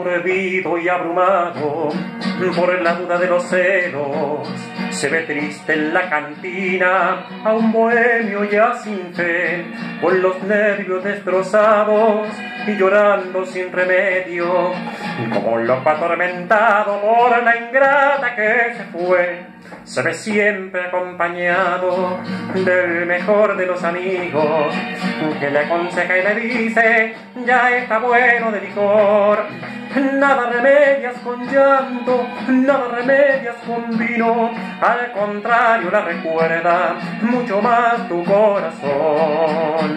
Aturdido y abrumado por la duda de los celos, se ve triste en la cantina a un bohemio ya sin fe, con los nervios destrozados y llorando sin remedio, como un loco atormentado por la ingrata que se fue. Se ve siempre acompañado del mejor de los amigos, que le aconseja y le dice: ya está bueno de licor. Nada remedias con llanto, nada remedias con vino, al contrario la recuerda mucho más tu corazón.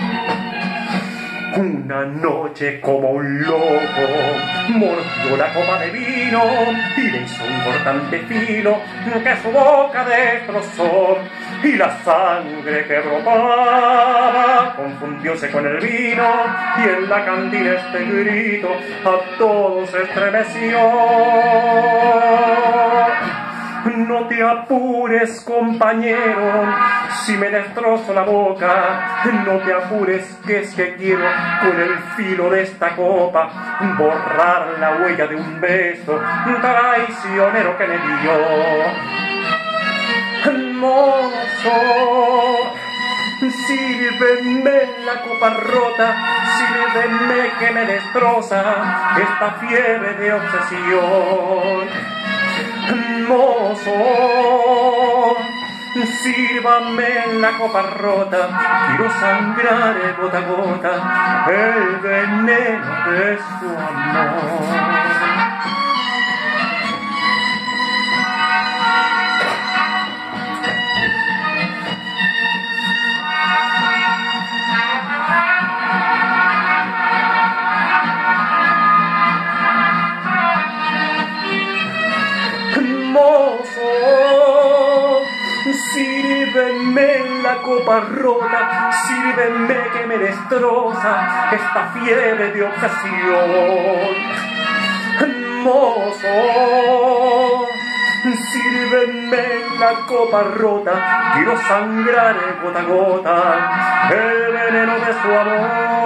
Una noche como un loco mordió la copa de vino y le hizo un cortante filo que su boca destrozó, y la sangre que brotaba confundióse con el vino, y en la cantina este grito a todos estremeció. No te apures, compañero, si me destrozo la boca. No te apures, que es que quiero con el filo de esta copa borrar la huella de un beso traicionero que me dio. Mozo, sírveme la copa rota, sírveme que me destroza esta fiebre de obsesión. Mozo, sírvame la copa rota, quiero sangrar gota a gota el veneno de su amor. Mozo, sírveme la copa rota, sírveme que me destroza esta fiebre de obsesión. Mozo, sírveme la copa rota, quiero sangrar gota a gota el veneno de su amor.